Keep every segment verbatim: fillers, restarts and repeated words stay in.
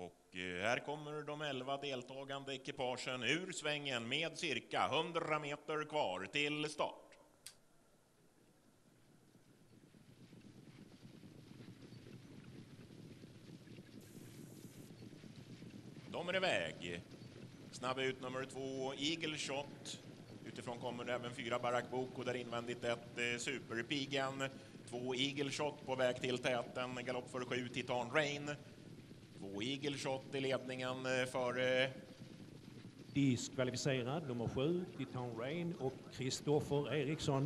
Och här kommer de elva deltagande ekipagen ur svängen med cirka hundra meter kvar till start. De är iväg. Snabb ut nummer två, Eagle Shot. Utifrån kommer även fyra Barack Bok och där invändigt ett eh, Superpigan. Två Eagle Shot på väg till täten. Galopp för sju, Titan Rain. Två Eagle Shot i ledningen eh, för... Eh... Diskvalificerad nummer sju, Titan Rain och Kristoffer Eriksson.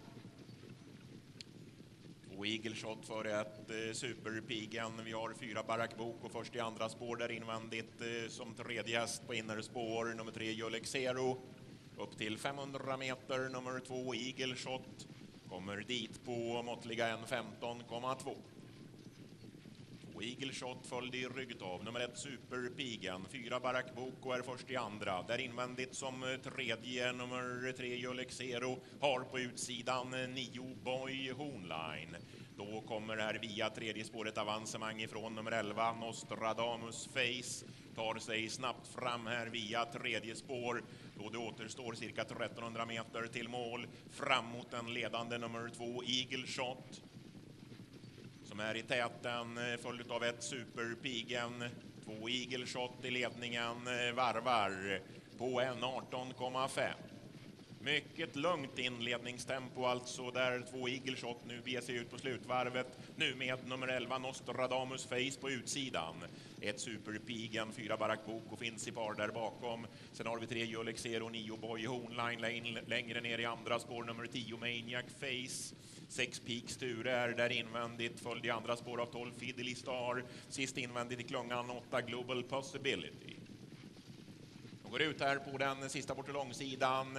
Två Eagle Shot för ett eh, Superpigan. Vi har fyra Barack Bok och först i andra spår där invändigt eh, som tredje häst på innerspår. Nummer tre Julex Zero. Upp till femhundra meter, nummer två Eagle Shot. Kommer dit på måttliga en femton komma två. Två Eagle Shot följde i rygget av nummer ett Superpigan. Fyra Barack Bok och är först i andra. Där invändigt som tredje nummer tre Julex Zero. Har på utsidan nio Boy Hornline. Då kommer här via tredje spåret avancemang ifrån nummer elva Nostradamus Face. Tar sig snabbt fram här via tredje spår. Då det återstår cirka trettonhundra meter till mål. Fram mot den ledande nummer två Eagle Shot. Som är i täten följd av ett Superpigan. Två Eagle Shot i ledningen varvar på en arton komma fem. Mycket lugnt inledningstempo alltså där två Eagle Shot nu beger sig ut på slutvarvet. Nu med nummer elva Nostradamus Face på utsidan. Ett Superpigan, fyra Barack Bok och finns i par där bakom. Sen har vi tre Julex Zero, nio Boy Hornline längre ner i andra spår. Nummer tio Maniac Face. Sex Peak Sture är där invändigt. Följd i andra spår av tolv Fiddly Star. Sist invändigt i klungan åtta Global Possibility. De går ut här på den sista bort långsidan.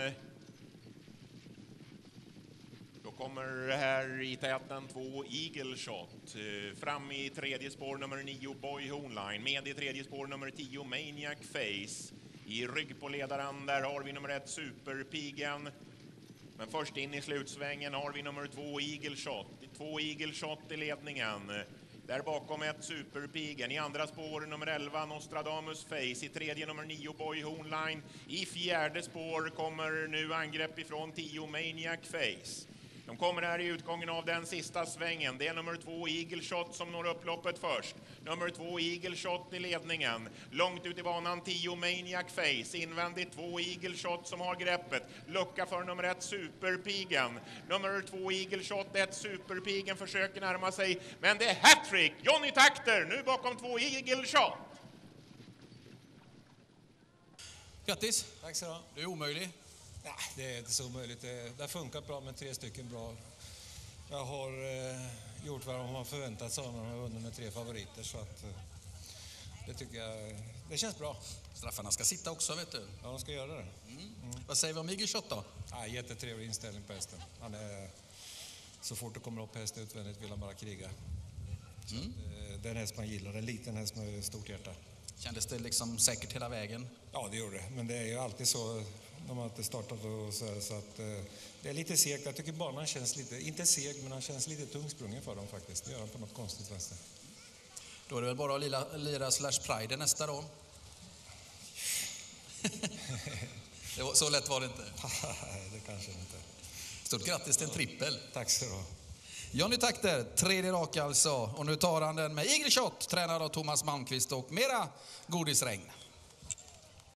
Då kommer här i täten två Eagle Shot. Fram i tredje spår nummer nio Boy Hornline. Med i tredje spår nummer tio Maniac Face. I rygg på ledaren där har vi nummer ett Superpigan. Men först in i slutsvängen har vi nummer två Eagle Shot. Två Eagle Shot i ledningen. Där bakom ett Superpigan. I andra spår nummer elva Nostradamus Face. I tredje nummer nio Boy Hornline. I fjärde spår kommer nu angrepp ifrån tio Maniac Face. De kommer här i utgången av den sista svängen. Det är nummer två Eagle Shot som når upploppet först. Nummer två Eagle Shot i ledningen. Långt ut i banan tio Maniac Face. Invändigt två Eagle Shot som har greppet. Lucka för nummer ett Superpigan. Nummer två Eagle Shot, ett Superpigan försöker närma sig. Men det är hattrick. Johnny Takter nu bakom två Eagle Shot. Grattis. Tack så du ha. Du är omöjlig. Nej, det är inte så möjligt. Det har funkat bra med tre stycken bra. Jag har eh, gjort vad man förväntat sig när man har vunnit med tre favoriter. Så att, eh, det tycker jag, det känns bra. Straffarna ska sitta också, vet du. Ja, de ska göra det. Mm. Mm. Vad säger vi om Eagle Shot då? Ja, jättetrevlig inställning på hästen. Han är, så fort det kommer upp häst utvändigt vill han bara kriga. Så mm. att, det är en häst man gillar. En liten häst med stort hjärta. Kändes det liksom säkert hela vägen? Ja, det gjorde det. Men det är ju alltid så. De har inte startat och så, så att eh, det är lite segt. Jag tycker banan känns lite, inte seg, men han känns lite tungsprungen för dem faktiskt. Det gör han på något konstigt vänster. Då är det väl bara att lira, lira Slash Pride nästa då? Det var, så lätt var det inte. Nej, det kanske inte. Stort grattis till en trippel. Tack så du ha. Johnny Takter, tredje rak alltså. Och nu tar han den med Eagle Shot, tränad av Thomas Malmqvist och mera godisregn.